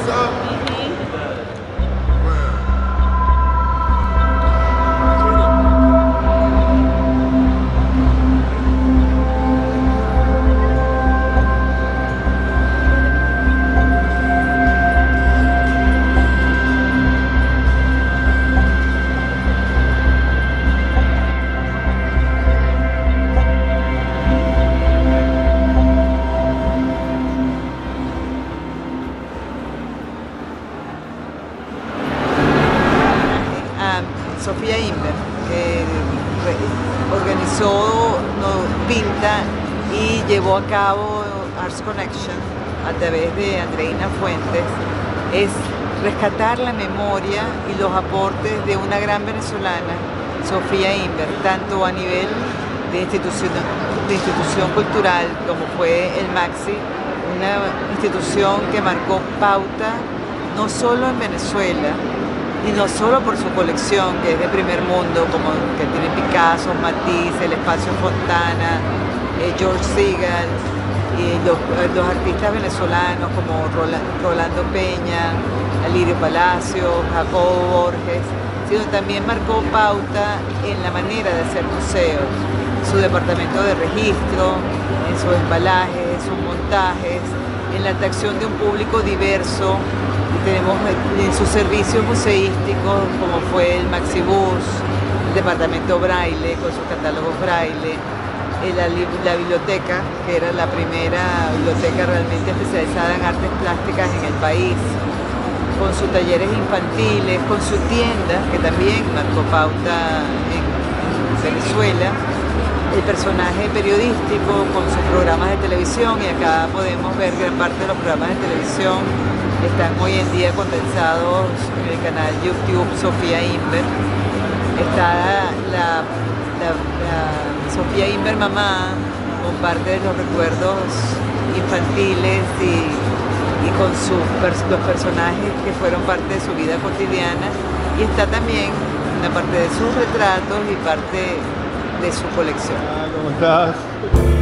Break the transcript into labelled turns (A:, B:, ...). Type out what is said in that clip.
A: Sofía Inver, que organizó Pinta y llevó a cabo Arts Connection a través de Andreina Fuentes, es rescatar la memoria y los aportes de una gran venezolana, Sofía Inver, tanto a nivel de institución cultural como fue el Maxi, una institución que marcó pauta no solo en Venezuela, y no solo por su colección, que es de primer mundo, como que tiene Picasso, Matisse, el Espacio Fontana, George Segal, y los artistas venezolanos como Rolando Peña, Alirio Palacio, Jacobo Borges, sino también marcó pauta en la manera de hacer museos, su departamento de registro, en sus embalajes, sus montajes, en la atracción de un público diverso. Tenemos en sus servicios museísticos, como fue el Maxibus, el departamento Braille con sus catálogos Braille, la biblioteca, que era la primera biblioteca realmente especializada en artes plásticas en el país, con sus talleres infantiles, con su tienda, que también marcó pauta en Venezuela, el personaje periodístico con sus programas de televisión, y acá podemos ver gran parte de los programas de televisión están hoy en día condensados en el canal YouTube Sofía Inver. Está la Sofía Inver mamá, con parte de los recuerdos infantiles y con los personajes que fueron parte de su vida cotidiana, y está también una parte de sus retratos y parte de su colección.
B: ¿Cómo estás?